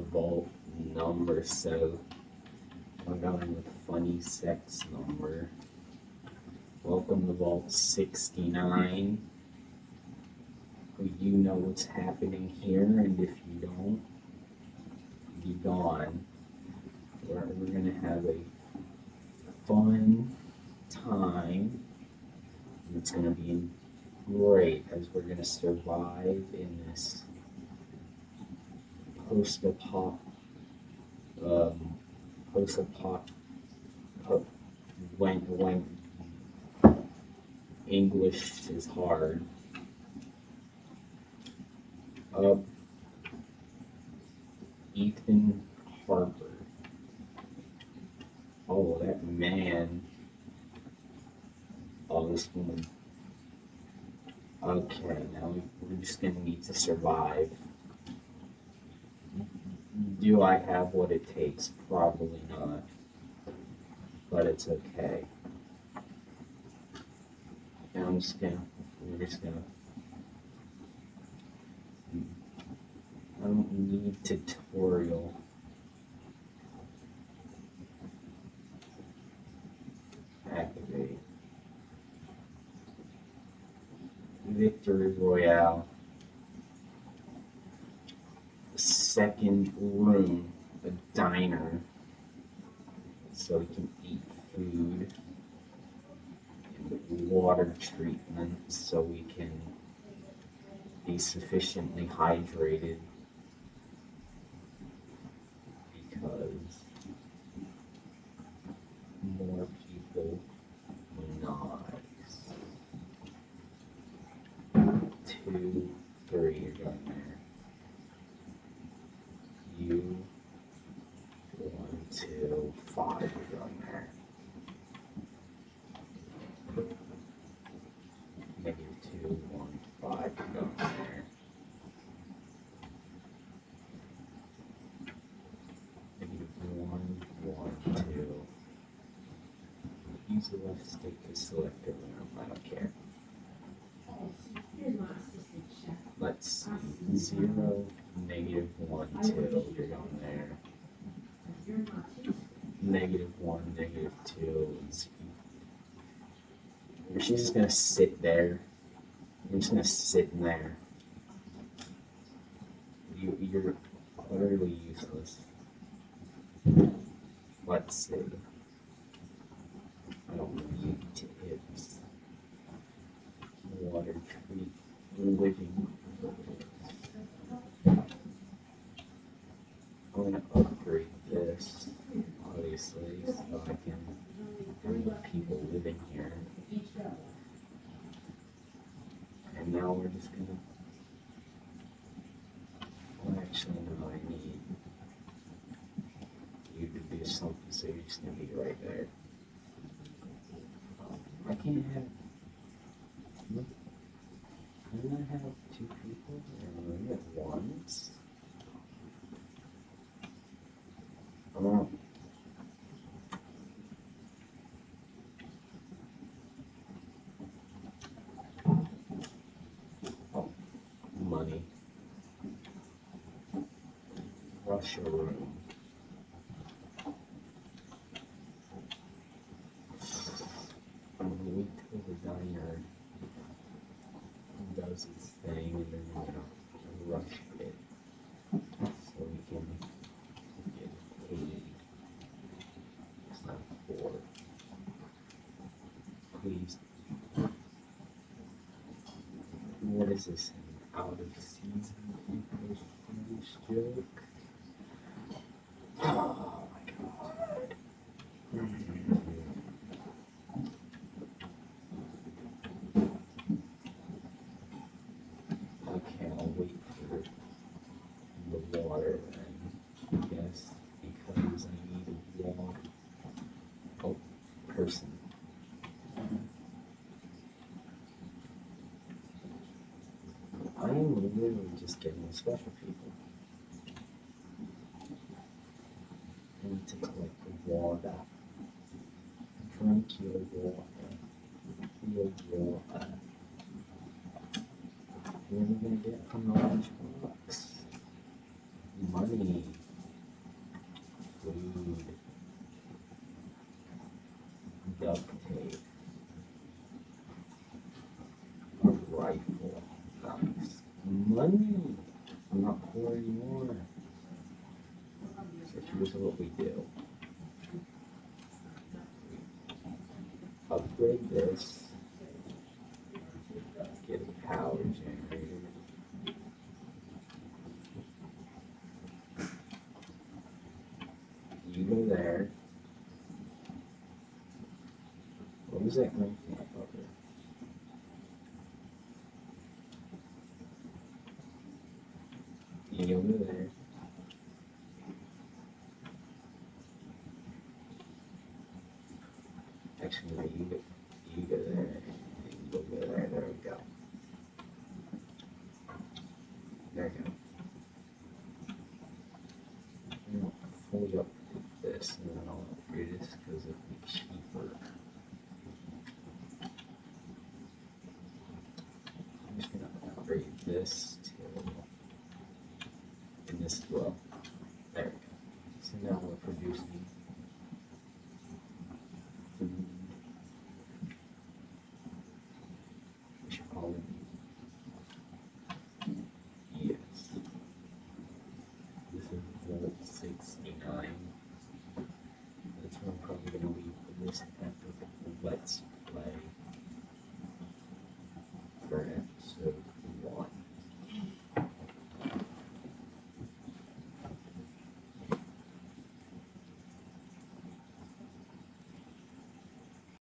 vault number, so we're going with funny sex number. Welcome to vault 69. You know what's happening here, and if you don't, be gone. We're gonna have a fun time. It's gonna be great as we're gonna survive in this post-apoc when English is hard. Ethan Harper. Oh, that man. Oh, this woman. Okay, now we're just gonna need to survive. Do I have what it takes? Probably not. But it's okay. And we're just gonna, I don't need tutorial. Activate. Victory Royale. Second room, a diner, so we can eat food, and water treatment, so we can be sufficiently hydrated, because more people, nice. 2, 3, you're going there. You, 1, 2, 5, you're going there. -2, 1, 5, you're going there. -1, 1, 2. Use the left stick to select a room. I don't care. Let's see. 0, -1, 2. You're going there. -1, -2. She's just gonna sit there. You're just gonna sit in there. You're utterly useless. Let's see. I don't need tips. Water treat. Living. I'm gonna upgrade this, obviously, so I can have people living here. And now we're just gonna. Well, actually, no, I need you to do something, so you're just gonna be right there. I can't have. Can I have 2 people in a room at once? Oh. Oh, money. Russia room. I'm gonna wait till the diner does its thing, and then we're gonna rush it so we can get paid. It's not 4. Please. What is this? An out of season English joke? Oh my god. Okay, I'll wait for the water then. Yes, because I need a water. Oh, person. I am literally just getting special people. I need to collect the water. Drink your water. Your water. What are we gonna get from the lunchbox? Money. money. I'm not poor anymore. So here's what we do. Upgrade this. Get a power generator. You go there. What was that green thing up there? You go there. Actually, no, you go there. And you go there. There we go. There we go. I'm gonna fully upgrade this, and then I'll upgrade this because it'll be cheaper. I'm just gonna upgrade this to, and this as well. There we go. So now we're producing food. We should call it yes. This is Volt 69. That's where I'm probably gonna leave this at the let's